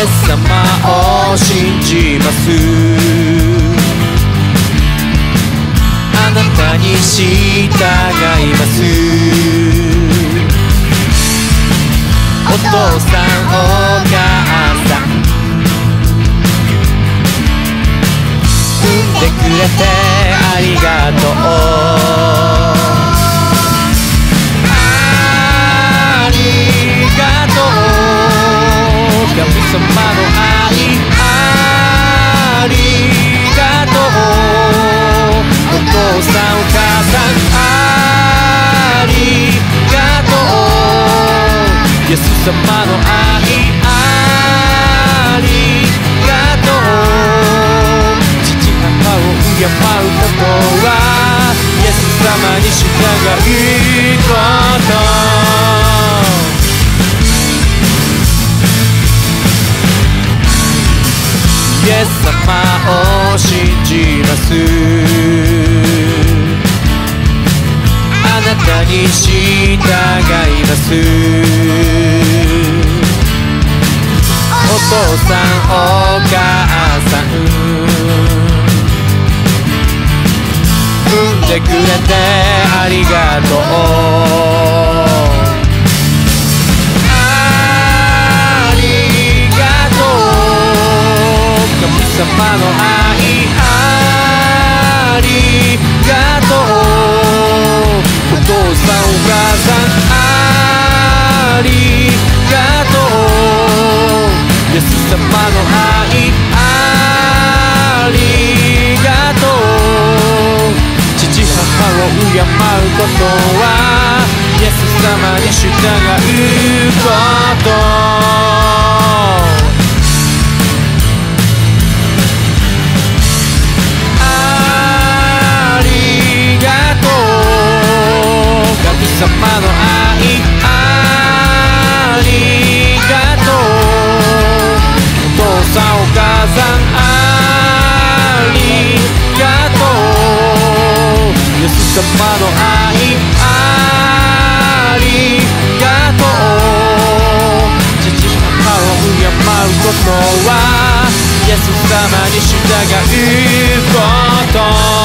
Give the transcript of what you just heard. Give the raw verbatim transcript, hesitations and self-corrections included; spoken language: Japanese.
エス様を信じます。あなたに従います。お父さんお母さん産んでくれてありがとう。ありがとう神様の愛、ありがとうお父さんお母さん、ありがとうイエス様の愛、ありがとう父母を敬うことはイエス様に従うこと。イエス様を信じます。あなたに従います。お父さんお母さん産んでくれてありがとう。神様の愛、ありがとうお父さんお母さん、ありがとうイエス様の愛、ありがとう父母を敬うことはイエス様に従うこと。神様の愛、ありがとうお父さんお母さん、ありがとうイエス様の愛、ありがとう父母を敬うことはイエス様に従うこと。